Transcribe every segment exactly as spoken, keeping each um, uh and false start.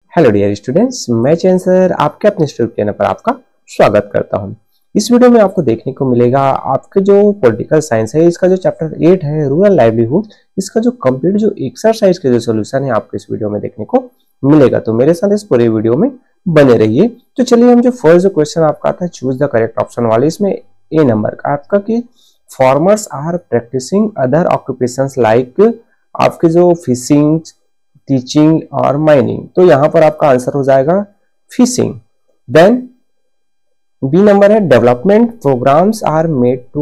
Hello dear students, मैं चैन sir आपके अपने यूट्यूब चैनल पर आपका स्वागत करता हूं। इस वीडियो में आपको देखने को मिलेगा आपके जो पॉलिटिकल साइंस है इसका जो चैप्टर एट है रूरल लाइवलीहुड, इसका जो कंप्लीट जो एक्सरसाइज के जो सॉल्यूशन है आपको इस वीडियो में देखने को मिलेगा। तो मेरे साथ इस पूरे वीडियो में बने रहिए। तो चलिए हम जो फर्स्ट जो क्वेश्चन आपका आता है चूज द करेक्ट ऑप्शन वाले, इसमें ए नंबर का आपका कि farmers are practising other occupations like आपके जो फिशिंग, टीचिंग और माइनिंग। तो यहां पर आपका आंसर हो जाएगा फिशिंग। देन बी नंबर है development programmes are made to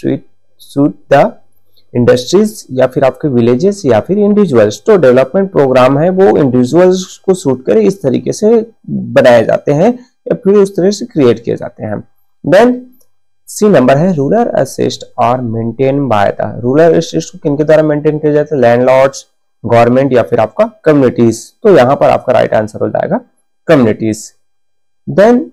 suit the industries या फिर आपके विलेजेस या फिर इंडिविजुअल्स। तो डेवलपमेंट प्रोग्राम है वो इंडिविजुअल्स को सूट करे इस तरीके से बनाए जाते हैं या फिर उस तरह से क्रिएट किए जाते हैं। देन सी नंबर है रूरल असिस्ट और maintain by the. Rural assist को किनके द्वारा मेंटेन किया जाता है? लैंडलॉर्ड्स, गवर्नमेंट या फिर आपका कम्युनिटीज। तो यहां पर आपका राइट आंसर हो जाएगा communities. Then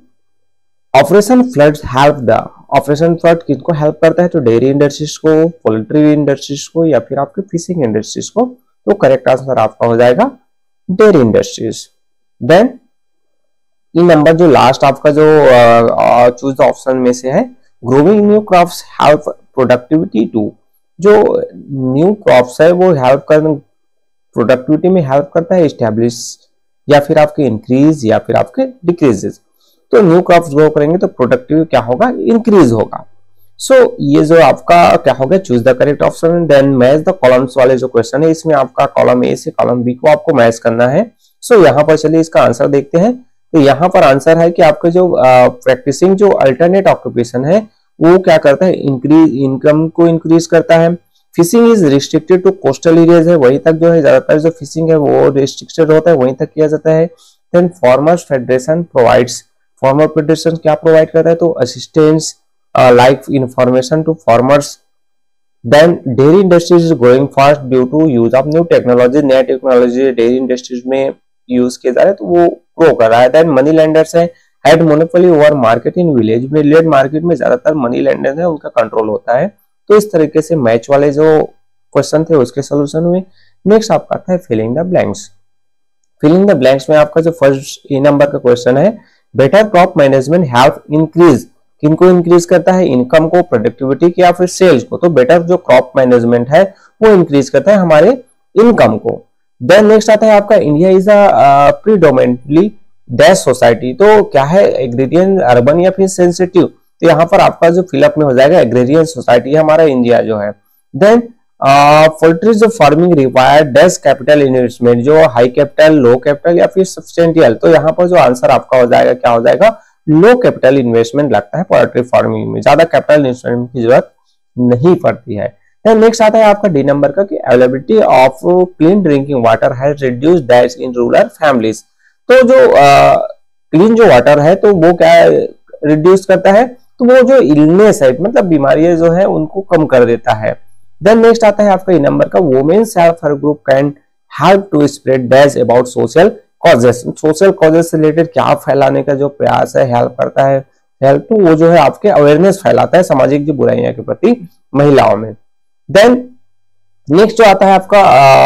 operation floods help the. Operation flood किसको हेल्प करता है? तो डेयरी इंडस्ट्रीज को, पोल्ट्री इंडस्ट्रीज को या फिर आपके फिशिंग इंडस्ट्रीज को। तो करेक्ट आंसर आपका हो जाएगा डेयरी इंडस्ट्रीज। देन ये नंबर जो लास्ट आपका जो चूज द ऑप्शन में से है growing new crops help productivity to. जो न्यू क्रॉप्स है वो हेल्प कर प्रोडक्टिविटी में हेल्प करता है, एस्टैब्लिश या फिर आपके इंक्रीज या फिर आपके डिक्रीजेस। तो न्यू क्रॉप्स ग्रो करेंगे तो प्रोडक्टिविटी क्या होगा? इंक्रीज होगा। सो so, ये जो आपका क्या होगा choose the correct option. Then match the columns वाले जो क्वेश्चन है इसमें आपका कॉलम ए से कॉलम बी को आपको मैच करना है। सो so, यहाँ पर चलिए इसका आंसर देखते हैं। तो यहाँ पर आंसर है कि आपके जो प्रैक्टिसिंग जो अल्टरनेट ऑक्यूपेशन है वो क्या करता है? इंक्रीज इनकम को इंक्रीज करता है। Fishing is restricted to coastal areas है, वहीं तक जो है ज्यादातर जो फिशिंग है वो रिस्ट्रिक्टेड होता है, वहीं तक किया जाता है। Then farmers federation provides. Farmer federation क्या प्रोवाइड करता है? तो assistance like information to farmers. Then dairy industries is growing fast due to use of new technology. नया टेक्नोलॉजी डेयरी इंडस्ट्रीज में यूज किया जा रहा है तो वो ग्रो कर रहा है। देन मनी लैंडर्स है had monopoly over market in village. Village market में ज्यादातर मनी लैंडर्स है उनका कंट्रोल होता है। तो इस तरीके से मैच वाले जो क्वेश्चन थे उसके सॉल्यूशन हुए। नेक्स्ट आपका आता है filling the blanks. Filling the blanks में आपका जो फर्स्ट ए नंबर का क्वेश्चन है better crop management help increase. किनको इंक्रीज करता है? इनकम को, प्रोडक्टिविटी की या फिर सेल्स को। तो बेटर जो क्रॉप मैनेजमेंट है वो इंक्रीज करता है हमारे इनकम को। देन नेक्स्ट आता है आपका India is a predominantly dash society. तो क्या है? एग्रीरियन, अर्बन या फिर सेंसिटिव। तो यहाँ पर आपका जो फिलअप में हो जाएगा एग्रेरियन सोसाइटी है हमारा इंडिया जो है। देन पोल्ट्री जो farming require dash capital investment, जो हाई कैपिटल, लो कैपिटल या फिर सब्सटेंशियल। तो यहाँ पर जो आंसर आपका हो जाएगा क्या हो जाएगा? लो कैपिटल इन्वेस्टमेंट लगता है पोल्ट्री फार्मिंग में, ज्यादा कैपिटल इन्वेस्टमेंट की जरूरत नहीं पड़ती है। देन नेक्स्ट आता है आपका डी नंबर का कि availability of clean drinking water has reduced that in rural families. तो जो क्लीन uh, जो वाटर है तो वो क्या रिड्यूस करता है? तो वो जो इलनेस है मतलब बीमारियां जो है उनको कम कर देता है। देन नेक्स्ट आता है आपका ई नंबर का women self help group can help to spread dash about social causes. Social causes से रिलेटेड क्या फैलाने का जो प्रयास है हेल्प करता है। हेल्प टू वो जो है आपके अवेयरनेस फैलाता है सामाजिक जो बुराइयां के प्रति महिलाओं में। देन नेक्स्ट जो आता है आपका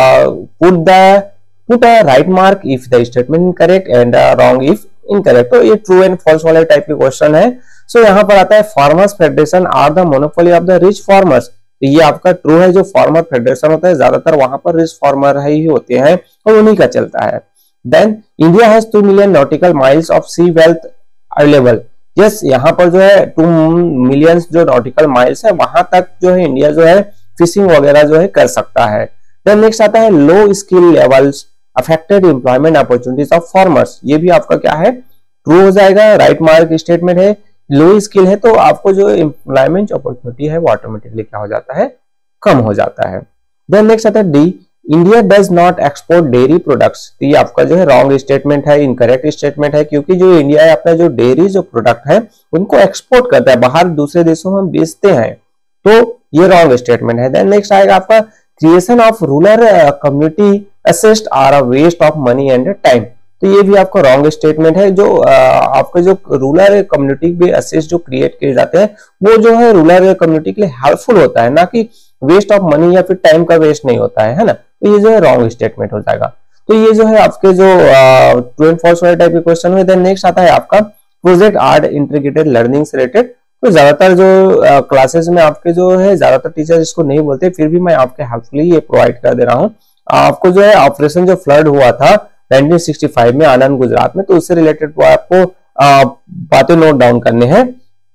put the put a right mark if the statement incorrect and wrong if incorrect. तो ये ट्रू एंड फॉल्स वाले टाइप के क्वेश्चन है। सो so, यहाँ पर आता है farmers federation are the monopoly of the rich farmers. तो ये आपका ट्रू है, जो फार्मर फेडरेशन होता है ज्यादातर वहां पर रिच फार्मर ही होते हैं और उन्हीं का चलता है। Then India has two million nautical miles of sea wealth available. Yes, यहाँ पर जो है टू मिलियन जो नॉटिकल माइल्स है वहां तक जो है इंडिया जो है फिशिंग वगैरह जो है कर सकता है। देन नेक्स्ट आता है low skill levels affected employment opportunities of farmers. ये भी आपका क्या है? ट्रू हो जाएगा, राइट मार्क स्टेटमेंट है। लो स्किल है तो आपको जो एम्प्लॉयमेंट अपॉर्चुनिटी है वो ऑटोमेटिकली क्या हो जाता है? कम हो जाता है। देन नेक्स्ट आता है D India does not export dairy products. तो ये आपका जो है रॉन्ग स्टेटमेंट है, इनकरेक्ट स्टेटमेंट है, क्योंकि जो इंडिया है अपना जो डेयरी जो प्रोडक्ट है उनको एक्सपोर्ट करता है, बाहर दूसरे देशों में बेचते हैं। तो ये रॉन्ग स्टेटमेंट है। देन नेक्स्ट आएगा आपका creation of rural community assist are a waste of money and time. तो ये भी आपका रॉन्ग स्टेटमेंट है। जो आपके जो रूरल कम्युनिटी पे असिस्ट जो क्रिएट किए जाते हैं वो जो है रूरल कम्युनिटी के लिए हेल्पफुल होता है, ना कि वेस्ट ऑफ मनी या फिर टाइम का वेस्ट नहीं होता है, है ना। तो ये जो है रॉन्ग स्टेटमेंट हो जाएगा। तो ये जो है आपके जो ट्रू एंड फॉल्स वाले टाइप के क्वेश्चन हुए। देन नेक्स्ट आता है आपका प्रोजेक्ट आर्ट इंटीग्रेटेड लर्निंग से रिलेटेड। तो ज्यादातर जो क्लासेस में आपके जो है ज्यादातर टीचर इसको नहीं बोलते, फिर भी मैं आपके हेल्पफुली ये प्रोवाइड कर दे रहा हूँ। आपको जो है ऑपरेशन जो फ्लड हुआ था नाइनटीन सिक्सटी फाइव में आनंद गुजरात में, तो उससे रिलेटेड आपको बातें नोट डाउन करने हैं।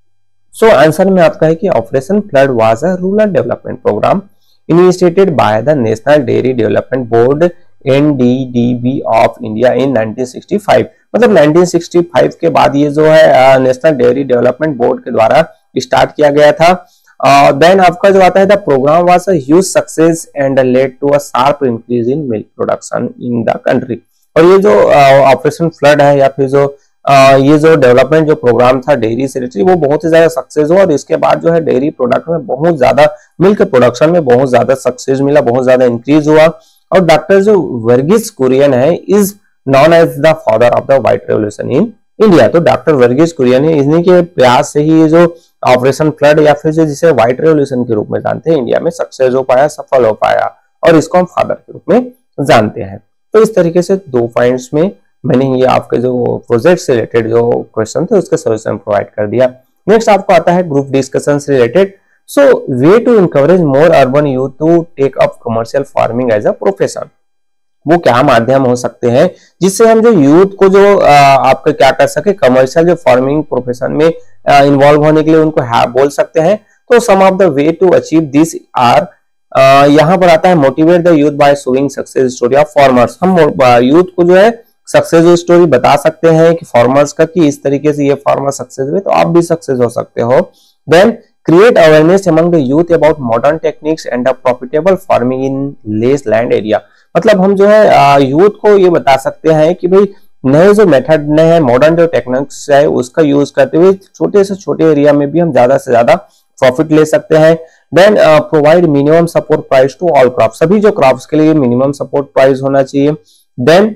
सो आंसर में आपका है कि operation flood was a rural development programme initiated by the national dairy development board N D D B of India in nineteen sixty five. मतलब नाइनटीन सिक्सटी फाइव के बाद ये जो है नेशनल डेयरी डेवलपमेंट बोर्ड के द्वारा start किया गया था। देन uh, आपका जो आता है the programme was a huge success and led to a sharp increase in milk production in the country. और ये जो ऑपरेशन uh, फ्लड है या फिर जो uh, ये जो डेवलपमेंट जो प्रोग्राम था डेयरी से रिलेटेड, वो बहुत ही ज्यादा सक्सेस हुआ और इसके बाद जो है डेयरी प्रोडक्ट में बहुत ज्यादा, मिल्क प्रोडक्शन में बहुत ज्यादा सक्सेस मिला, बहुत ज्यादा इंक्रीज हुआ। और डॉक्टर जो वर्गीस कुरियन है is known as the father of the white revolution in India. तो डॉक्टर वर्गीस कुरियन है, इन्हीं के प्रयास से ही ये जो ऑपरेशन फ्लड या फिर जो जिसे व्हाइट रेवोल्यूशन के रूप में जानते हैं इंडिया में सक्सेस हो पाया, सफल हो पाया, और इसको हम फादर के रूप में जानते हैं। तो इस तरीके से दो पॉइंट्स में मैंने ये आपके जो प्रोजेक्ट से रिलेटेड जो क्वेश्चन थे उसके सोल्यूशन प्रोवाइड कर दिया। नेक्स्ट आपको आता है ग्रुप डिस्कशन से related. So way to encourage more urban youth to take up commercial farming as a profession. वो क्या माध्यम हो सकते हैं जिससे हम जो यूथ को जो आपके क्या कर सके कमर्शियल जो फार्मिंग प्रोफेशन में इन्वॉल्व होने के लिए उनको बोल सकते हैं। तो some of the way to achieve this are, यहाँ पर आता है motivate the youth by showing success story of farmers. हम यूथ को जो है सक्सेस स्टोरी बता सकते हैं कि फार्मर्स का, कि इस तरीके से ये फार्मर सक्सेस हुए तो आप भी सक्सेस हो सकते हो। Then create awareness among the youth about modern techniques and the profitable farming in less land area. मतलब हम जो है यूथ को ये बता सकते हैं कि भाई नए जो मेथड नए हैं, मॉडर्न जो टेक्निक्स है उसका यूज करते हुए छोटे से छोटे एरिया में भी हम ज्यादा से ज्यादा प्रॉफिट ले सकते हैं। Then provide minimum support price to all crop, सभी जो क्रॉप्स के लिए मिनिमम सपोर्ट प्राइस होना चाहिए। Then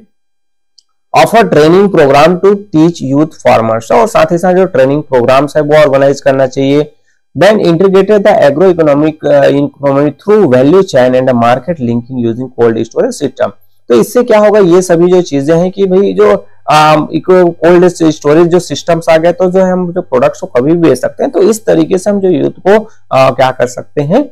offer training programme to teach youth farmers, और साथ ही साथ जो ट्रेनिंग प्रोग्राम्स है वो ऑर्गेनाइज करना चाहिए। Then integrated the agro economic economy through value chain and market linking using cold storage system. तो इससे क्या होगा, ये सभी जो चीजें हैं कि भाई जो कोल्ड स्टोरेज जो सिस्टम्स आ गए तो जो है हम जो प्रोडक्ट्स को कभी भी बेच सकते हैं। तो इस तरीके से हम जो यूथ को आ, क्या कर सकते हैं,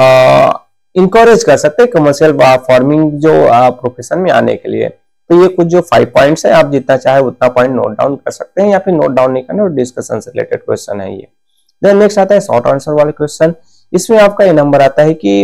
इंकरेज कर सकते हैं कमर्शियल फार्मिंग जो प्रोफेशन में आने के लिए। तो ये कुछ जो फाइव पॉइंट्स है, आप जितना चाहे उतना पॉइंट नोट डाउन कर सकते हैं या फिर नोट डाउन नहीं करना, और डिस्कशन से रिलेटेड क्वेश्चन है ये। देन नेक्स्ट आता है शॉर्ट आंसर वाले क्वेश्चन। इसमें आपका ये नंबर आता है कि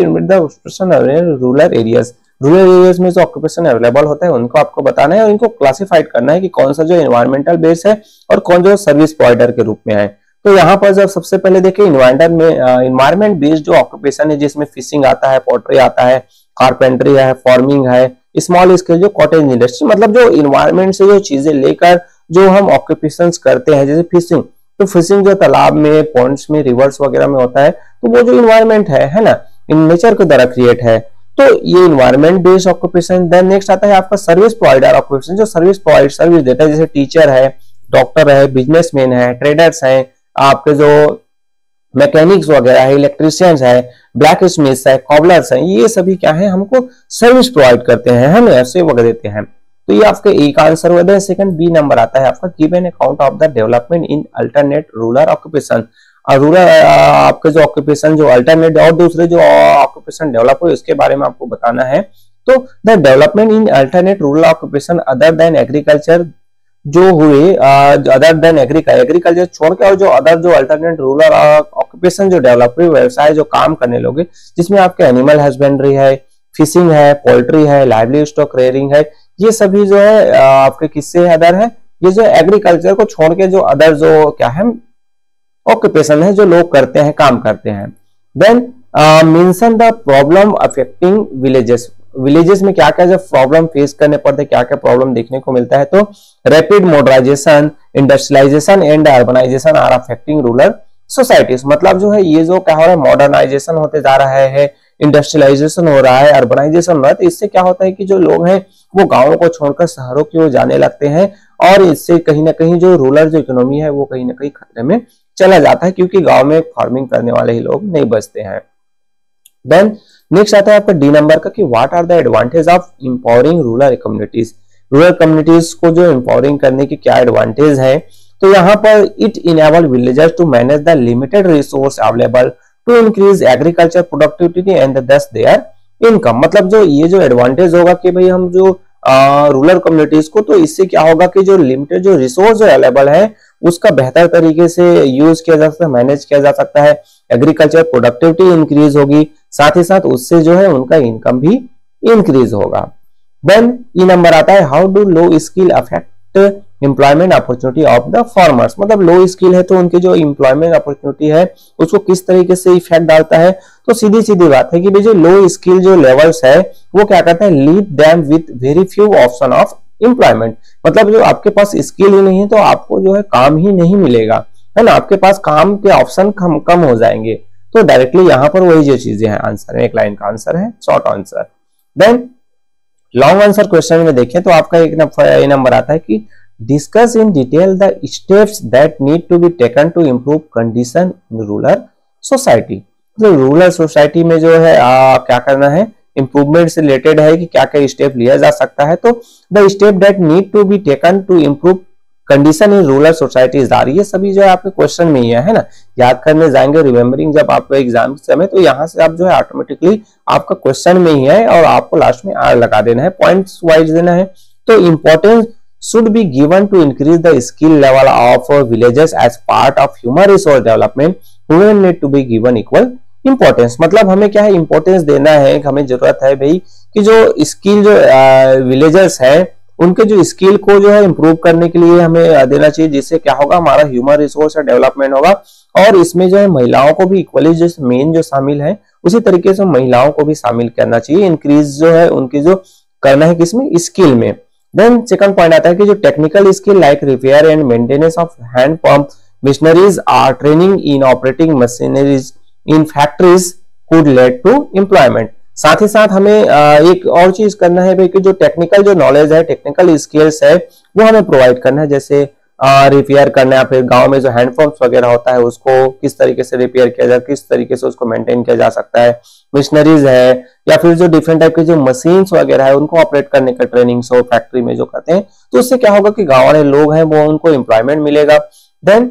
रूरल एरियाज, रूरल एरियाज में जो ऑक्यूपेशन अवेलेबल होता है उनको आपको बताना है और इनको क्लासिफाइड करना है कि कौन सा जो एनवायरमेंटल बेस है और कौन जो सर्विस प्रोवाइडर के रूप में है। तो यहाँ पर जब सबसे पहले देखिए इन्वायरमेंट में इन्वायरमेंट बेस्ड जो ऑक्यूपेशन है जिसमें फिशिंग आता है, पोल्ट्री आता है, कारपेंट्री है, फार्मिंग है, स्मॉल स्केल जो कॉटेज इंडस्ट्री, मतलब जो इन्वायरमेंट से जो चीजें लेकर जो हम ऑक्यूपेशन करते हैं, जैसे फिशिंग, तो फिशिंग जो तालाब में, पॉन्ड्स में, रिवर्स वगैरह में होता है, तो वो जो इन्वायरमेंट है है ना, इन नेचर के द्वारा क्रिएट है, तो ये environment based occupation. Then next आता है आपका सर्विस प्रोवाइडर ऑक्यूपेशन, जो सर्विस प्रोवाइड सर्विस देता है, जैसे टीचर है, डॉक्टर है, बिजनेसमैन है, ट्रेडर्स हैं, आपके जो मैकेनिक्स वगैरह है, इलेक्ट्रिशियंस है, ब्लैक स्मिथ्स है, कॉबलर्स हैं, ये सभी क्या है, हमको सर्विस प्रोवाइड करते हैं, हमें ऐसे वगैरह देते हैं। तो ये आपका एक आंसर हुआ है। सेकंड बी नंबर आता है आपका give an account of the development in alternate rural occupation. Rural आपके जो ऑक्यूपेशन जो अल्टरनेट और दूसरे जो ऑक्यूपेशन डेवलप हुए उसके बारे में आपको बताना है। तो the development in alternate rural occupation other than agriculture जो हुए, अदर देन एग्रीकल्चर एग्रीकल्चर छोड़ के और जो अदर जो अल्टरनेट रूरल ऑक्यूपेशन जो डेवलप हुए, व्यवसाय जो काम करने लोगे, जिसमें आपके एनिमल हस्बेंड्री है, फिशिंग है, पोल्ट्री है, लाइवली स्टॉक रेयरिंग है, ये सभी जो है आपके किससे अदर है, ये जो एग्रीकल्चर को छोड़ के जो अदर जो क्या है ऑक्यूपेशन है जो लोग करते हैं, काम करते हैं। Then mention the problem affecting villages, villages में क्या क्या जब प्रॉब्लम फेस करने पड़ते हैं, क्या क्या प्रॉब्लम देखने को मिलता है। तो rapid modernisation, industrialisation and urbanisation are affecting rural societies. मतलब जो है ये जो क्या हो रहा है, मॉडर्नाइजेशन होते जा रहा है, इंडस्ट्रियलाइजेशन हो रहा है, अर्बनाइजेशन हो रहा है, तो इससे क्या होता है कि जो लोग हैं वो गांवों को छोड़कर शहरों की ओर जाने लगते हैं और इससे कहीं ना कहीं जो रूरल जो इकोनॉमी है वो कहीं ना कहीं खतरे में चला जाता है, क्योंकि गांव में फार्मिंग करने वाले ही लोग नहीं बचते हैं। देन नेक्स्ट आता है आपका डी नंबर का कि what are the advantage of empowering rural communities. Rural communities को जो एम्पावरिंग करने के क्या एडवांटेज है, तो यहाँ पर it enable villagers to manage the limited resource available to increase agriculture productivity and thus their income. मतलब जो ये जो एडवांटेज होगा कि भाई हम जो रूरल कम्युनिटीज को, तो इससे क्या होगा कि जो लिमिटेड जो रिसोर्स अवेलेबल है उसका बेहतर तरीके से यूज किया जा सकता है, मैनेज किया जा सकता है, एग्रीकल्चर प्रोडक्टिविटी इंक्रीज होगी, साथ ही साथ उससे जो है उनका इनकम भी इंक्रीज होगा। देन ई नंबर आता है how do low skill affect employment opportunity of the farmers. मतलब लो स्किल है तो उनकी जो एम्प्लॉयमेंट अपॉर्चुनिटी है उसको किस तरीके से इफेक्ट डालता है। तो सीधी सीधी बात है कि भाई जो लो स्किल जो लेवल्स है वो क्या करते हैं, leave them with very few option of employment. मतलब जो आपके पास स्किल ही नहीं है तो आपको जो है काम ही नहीं मिलेगा, है ना, आपके पास काम के ऑप्शन कम कम हो जाएंगे। तो डायरेक्टली यहाँ पर वही जो चीजें हैं आंसर में, एक लाइन का आंसर है short answer. Then long answer question में देखें तो आपका एक नंबर आता है कि discuss in detail the steps that need to be taken to improve condition in rural society. तो रूरल सोसाइटी में जो है आ, क्या करना है, इंप्रूवमेंट से रिलेटेड है कि क्या क्या स्टेप लिया जा सकता है। तो the step that need to be taken to improve condition in rural societies are, ये सभी जो है आपके क्वेश्चन में ही है, है ना, याद करने जाएंगे रिमेम्बरिंग जब आपको एग्जाम के समय, तो यहाँ से आप जो है ऑटोमेटिकली आपका क्वेश्चन में ही है और आपको लास्ट में आर लगा देना है, पॉइंट्स वाइज देना है। तो importance should be given to increase the skill level of villages as part of human resource development, women need to be given equal importance। मतलब हमें क्या है, इंपॉर्टेंस देना है, हमें जरूरत है भाई कि जो स्किल जो विलेजर्स है उनके जो स्किल को जो है इंप्रूव करने के लिए हमें देना चाहिए, जिससे क्या होगा, हमारा ह्यूमन रिसोर्स डेवलपमेंट होगा। और इसमें जो है महिलाओं को भी इक्वली जो मेन जो शामिल है उसी तरीके से महिलाओं को भी शामिल करना चाहिए, इंक्रीज जो है उनकी जो करना है किसमें, स्किल में। देन सेकंड पॉइंट आता है कि जो technical skill like repair and maintenance of hand pump machineries or training in operating machineries in factories could lead to employment. साथ ही साथ हमें एक और चीज करना है भाई कि जो टेक्निकल जो नॉलेज है, टेक्निकल स्किल्स है वो हमें प्रोवाइड करना है, जैसे रिपेयर करना है, फिर गांव में जो हैंड पंप्स वगैरह होता है उसको किस तरीके से रिपेयर किया जाए, किस तरीके से उसको मेंटेन किया जा सकता है, मशीनरीज है या फिर जो डिफरेंट टाइप के जो मशीन्स वगैरह है उनको ऑपरेट करने का ट्रेनिंग सो फैक्ट्री में जो करते हैं, तो उससे क्या होगा कि गांव वाले लोग हैं वो उनको एम्प्लॉयमेंट मिलेगा। Then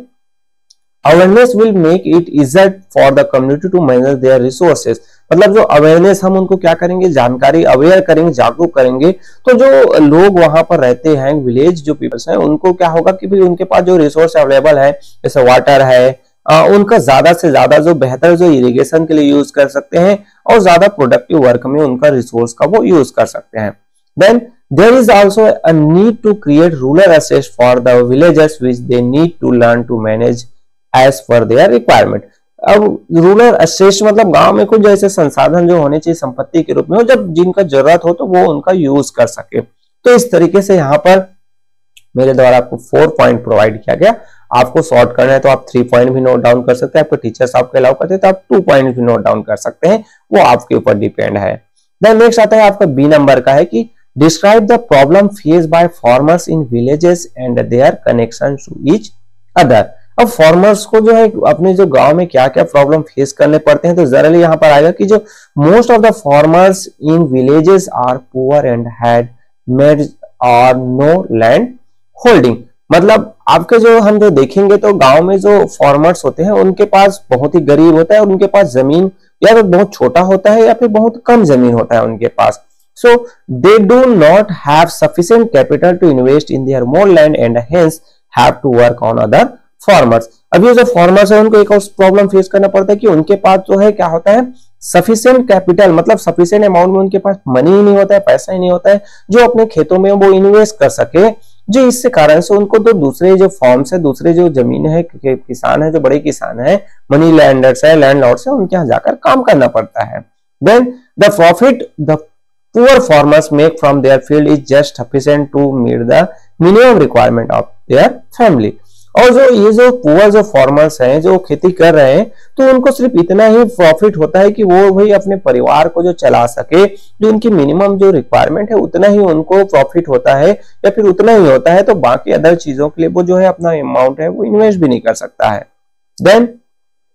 awareness will make it easier for the community to manage their resources. मतलब जो अवेयरनेस हम उनको क्या करेंगे, जानकारी अवेयर करेंगे, जागरूक करेंगे, तो जो लोग वहां पर रहते हैं, विलेज जो पीपल्स हैं, उनको क्या होगा कि भाई उनके पास जो रिसोर्स अवेलेबल है जैसे वाटर है, आ, उनका ज्यादा से ज्यादा जो बेहतर जो इरिगेशन के लिए यूज कर सकते हैं और ज्यादा प्रोडक्टिव वर्क में उनका रिसोर्स का वो यूज कर सकते हैं। Then there is also a need to create rural assets for the villagers which they need to learn to manage as per their requirement. अब रूरल एसेट्स मतलब गांव में कुछ जैसे संसाधन जो होने चाहिए संपत्ति के रूप में, जब जिनका जरूरत हो तो वो उनका यूज कर सके। तो इस तरीके से यहाँ पर मेरे द्वारा आपको फोर पॉइंट प्रोवाइड किया गया। आपको सॉर्ट करना है तो आप थ्री पॉइंट भी नोट डाउन कर सकते हैं, आपके टीचर्स आपको अलाउ करते हैं तो आप टू पॉइंट भी नोट डाउन कर सकते हैं, वो आपके ऊपर डिपेंड है। देन नेक्स्ट आता है आपका बी नंबर का है कि describe the problem face by farmers in villages and their connection to each other. अब फार्मर्स को जो है अपने जो गांव में क्या क्या प्रॉब्लम फेस करने पड़ते हैं, तो जनरली यहाँ पर आएगा कि जो most of the farmers in villages are poor and had made और नो लैंड होल्डिंग। मतलब आपके जो हम जो देखेंगे तो गांव में जो फार्मर्स होते हैं उनके पास बहुत ही गरीब होता है और उनके पास जमीन या तो बहुत छोटा होता है या फिर बहुत कम जमीन होता है उनके पास। So they do not have sufficient capital to invest in their more land and hence have to work on other farmers. अब ये जो फार्मर्स है उनको एक और प्रॉब्लम फेस करना पड़ता है कि उनके पास जो है क्या होता है, सफिशिएंट कैपिटल, मतलब सफिशिएंट अमाउंट में उनके पास मनी ही नहीं होता है, पैसा ही नहीं होता है जो अपने खेतों में वो इन्वेस्ट कर सके। जो इससे कारण से उनको तो दूसरे जो फॉर्म्स है, दूसरे जो जमीन है, किसान है, जो बड़े किसान है, मनी लैंडर्स है, लैंडलॉर्ड्स है, उनके यहाँ जाकर काम करना पड़ता है। Then the profit the poor farmers make from their field is just sufficient to meet the minimum requirement of their family. और जो ये जो पुअर जो फार्मर्स हैं जो खेती कर रहे हैं तो उनको सिर्फ इतना ही प्रॉफिट होता है कि वो भाई अपने परिवार को जो चला सके, जो उनकी मिनिमम जो रिक्वायरमेंट है उतना ही उनको प्रॉफिट होता है या फिर उतना ही होता है, तो बाकी अदर चीजों के लिए वो जो है अपना अमाउंट है वो इन्वेस्ट भी नहीं कर सकता है। Then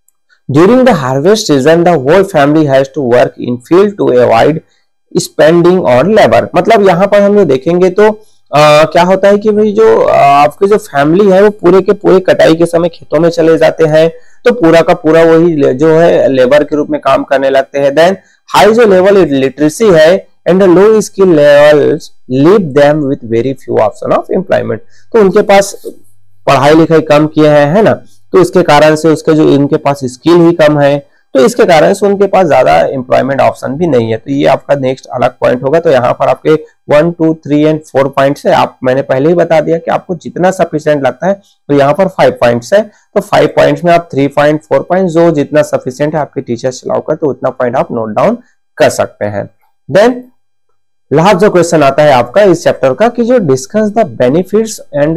during the harvest season the whole family has to work in field to avoid spending on labour. मतलब यहाँ पर हम जो देखेंगे तो आ, क्या होता है कि भाई जो आपके जो फैमिली है वो पूरे के पूरे कटाई के समय खेतों में चले जाते हैं, तो पूरा का पूरा वही जो है लेबर के रूप में काम करने लगते हैं। देन हाई जो लेवल लिटरेसी है and low skill levels leave them with very few option of employment. तो उनके पास पढ़ाई लिखाई कम किए हैं, है ना, तो इसके कारण से उसके जो इनके पास स्किल ही कम है, तो इसके कारण से उनके पास ज्यादा एम्प्लॉयमेंट ऑप्शन भी नहीं है। तो ये आपका नेक्स्ट अलग पॉइंट होगा। तो यहाँ पर आपके one two three and four points है। आप मैंने पहले ही बता दिया कि आपको जितना सफिशिएंट लगता है, तो यहाँ पर फाइव पॉइंट्स है। तो फाइव पॉइंट्स में आप थ्री पॉइंट फोर पॉइंट जो जितना सफिशिएंट है आपके टीचर्स अलाउ कर, तो उतना पॉइंट आप नोट डाउन कर सकते हैं। देन लास्ट जो क्वेश्चन आता है आपका इस चैप्टर का कि जो discuss the benefits and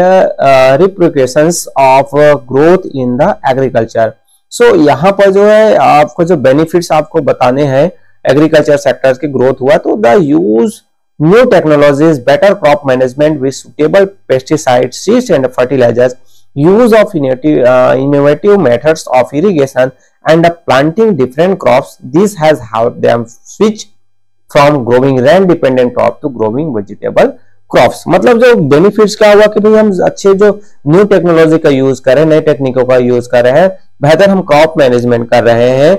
repercussions of growth in the agriculture. So यहाँ पर जो है आपको जो बेनिफिट्स आपको बताने हैं एग्रीकल्चर सेक्टर्स की ग्रोथ हुआ, तो the use new technologies, better crop management with suitable pesticides, seeds and fertilisers, use of innovative, uh, innovative methods of irrigation and uh, planting different crops. This has helped them switch from growing rain dependent crop to growing vegetable crops। मतलब जो benefits क्या हुआ कि भाई हम अच्छे जो new technology का यूज कर रहे हैं, नए टेक्निकों का यूज कर रहे हैं, बेहतर हम क्रॉप मैनेजमेंट कर रहे हैं,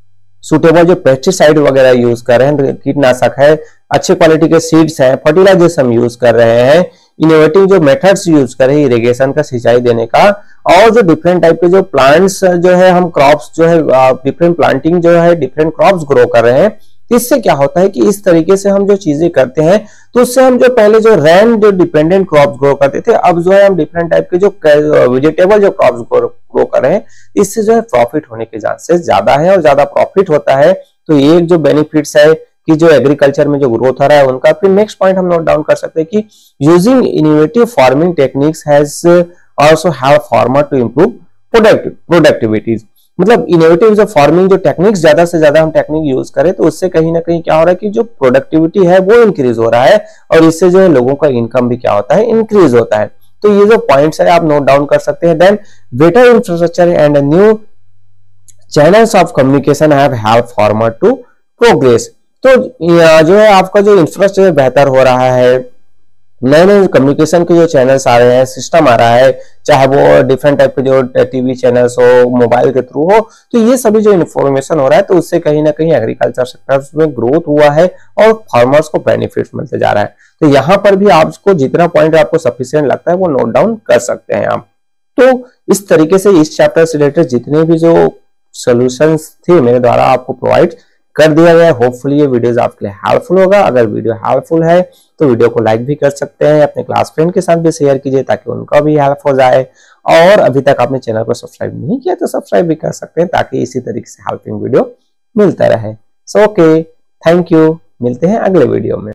सुटेबल जो पेस्टिसाइड वगैरह यूज कर रहे हैं, कीटनाशक है, अच्छे क्वालिटी के सीड्स हैं, फर्टिलाइजर्स हम यूज कर रहे हैं, इनोवेटिव जो मेथड्स यूज कर रहे हैं इरिगेशन का, सिंचाई देने का, और जो डिफरेंट टाइप के जो प्लांट्स जो है हम क्रॉप्स जो है डिफरेंट प्लांटिंग जो है डिफरेंट क्रॉप्स ग्रो कर रहे हैं। इससे क्या होता है कि इस तरीके से हम जो चीजें करते हैं तो उससे हम जो पहले जो रैन जो डिपेंडेंट क्रॉप्स ग्रो करते थे, अब जो है हम डिफरेंट टाइप के जो वेजिटेबल जो क्रॉप्स ग्रो कर रहे हैं, इससे जो है प्रॉफिट होने के चांसेस ज्यादा है और ज्यादा प्रॉफिट होता है। तो ये एक जो बेनिफिट्स है कि जो एग्रीकल्चर में जो ग्रोथ हो रहा है उनका। फिर नेक्स्ट पॉइंट हम नोट डाउन कर सकते हैं कि using innovative farming techniques has also have farmer to improve product productivities. मतलब इनोवेटिव जो फार्मिंग जो टेक्निक्स ज्यादा से ज्यादा हम टेक्निक यूज करें तो उससे कहीं ना कहीं क्या हो रहा है कि जो प्रोडक्टिविटी है वो इंक्रीज हो रहा है और इससे जो है लोगों का इनकम भी क्या होता है, इंक्रीज होता है। तो ये जो पॉइंट्स है आप नोट डाउन कर सकते हैं। Then better infrastructure and new channels of communication have help farmer to progress. तो जो है आपका जो इंफ्रास्ट्रक्चर बेहतर हो रहा है, नए नए कम्युनिकेशन के जो चैनल्स आ रहे हैं, सिस्टम आ रहा है, चाहे वो डिफरेंट टाइप के जो टीवी चैनल्स हो, मोबाइल के थ्रू हो, तो ये सभी जो इन्फॉर्मेशन हो रहा है तो उससे कहीं ना कहीं एग्रीकल्चर सेक्टर में ग्रोथ हुआ है और फार्मर्स को बेनिफिट्स मिलते जा रहा है। तो यहाँ पर भी आपको जितना पॉइंट आपको सफिशिएंट लगता है वो नोट डाउन कर सकते हैं आप। तो इस तरीके से इस चैप्टर से रिलेटेड जितने भी जो सोल्यूशंस थे मेरे द्वारा आपको प्रोवाइड कर दिया गया। होपफुली ये वीडियोस आपके लिए हेल्पफुल होगा। अगर वीडियो हेल्पफुल है तो वीडियो को लाइक भी कर सकते हैं, अपने क्लास फ्रेंड के साथ भी शेयर कीजिए ताकि उनका भी हेल्प हो जाए। और अभी तक आपने चैनल को सब्सक्राइब नहीं किया तो सब्सक्राइब भी कर सकते हैं ताकि इसी तरीके से हेल्पिंग वीडियो मिलता रहे। सो ओके, थैंक यू, मिलते हैं अगले वीडियो में।